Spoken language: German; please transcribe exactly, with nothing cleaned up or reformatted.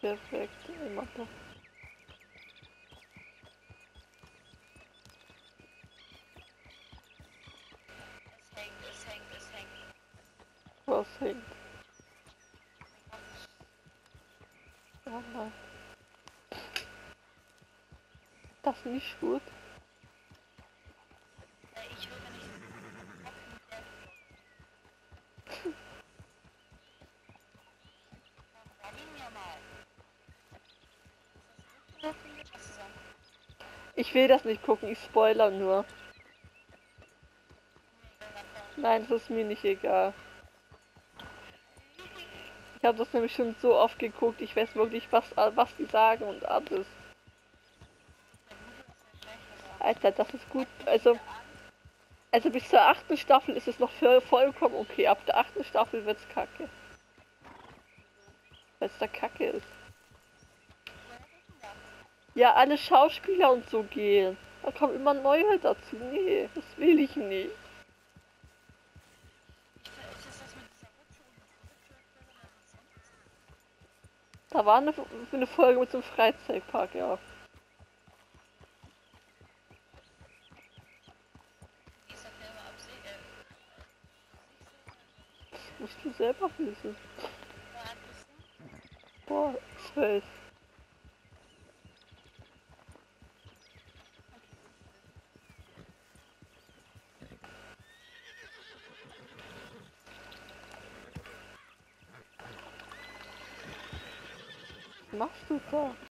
Perfekt, immer noch. Es hängt, es hängt, es hängt. Was hängt? Ja, nein. Das ist nicht gut. Äh, ich will, wenn ich den Bock mit der sag ihn mir mal. Ist das gut oder was zusammen? Ich will das nicht gucken, ich spoiler nur. Nein, das ist mir nicht egal. Ich habe das nämlich schon so oft geguckt, ich weiß wirklich, was, was die sagen und alles. Alter, das ist gut. Also, also bis zur achten Staffel ist es noch vollkommen okay. Ab der achten Staffel wird's kacke. Weil es da kacke ist. Ja, alle Schauspieler und so gehen. Da kommen immer neue dazu. Nee, das will ich nicht. Ist das das mit dieser Rutsche und Rutschbrille oder was sonst? Da war eine, eine Folge mit so einem Freizeitpark, ja. Wie ist der Film absehen? Äh, Das musst du selber wissen. war ein bisschen. Boah, zwölf. Was machst du da?